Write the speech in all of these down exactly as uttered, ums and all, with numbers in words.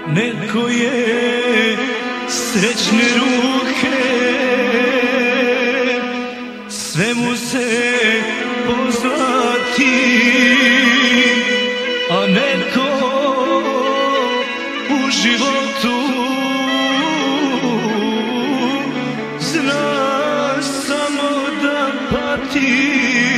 neko je srećne ruke, sve mu se pozlati, a neko u životu zna samo da pati.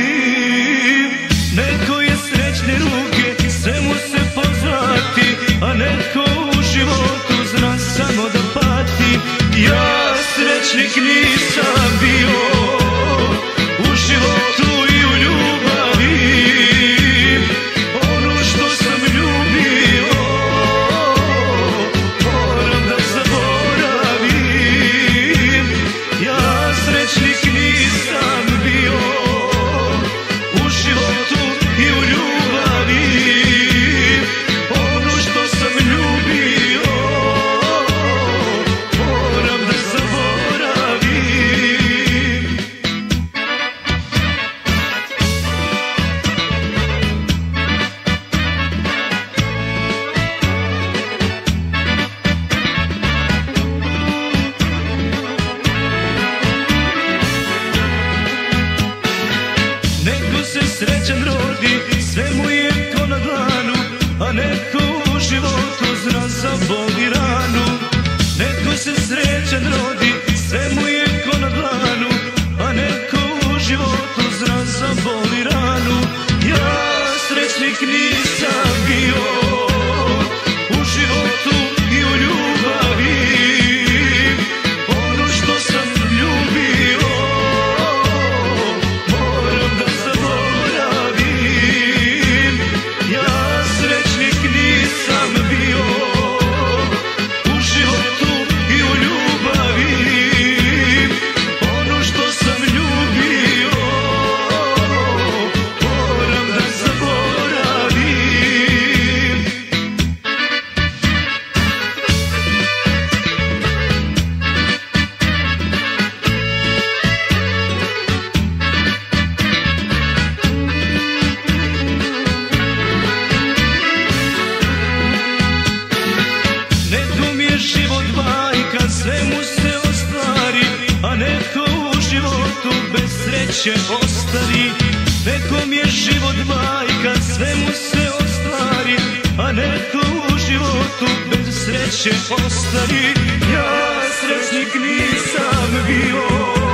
Neko je srećne ruke, sve mu se pozlati, a neko u životu zna samo da pati. Ja srećnik nisam bio u životu i u ljubavi, ono što sam ljubio moram da zaboravim. Ja srećnik nisam bio u životu i u ljubavi, ono što sam ljubio moram da zaboravim. Neko se srećan rodi, sve mu je ko na dlanu, a neko u životu zna za bol i ranu. Neko se srećan rodi, sve mu je ko na dlanu, a neko u životu zna za bol i ranu. Ja srećnik nisam bio u životu i u ljubavi, ono što sam ljubio moram da zaboravim. Ja srećnik nisam bio u životu i u ljubavi, ono što sam ljubio moram da zaboravim. Nekom je život bajka, sve mu se ostvari, a neko u životu bez sreće ostari. Nekom je život bajka, sve mu se ostvari, a neko u životu bez sreće ostari. Ja srećnik nisam bio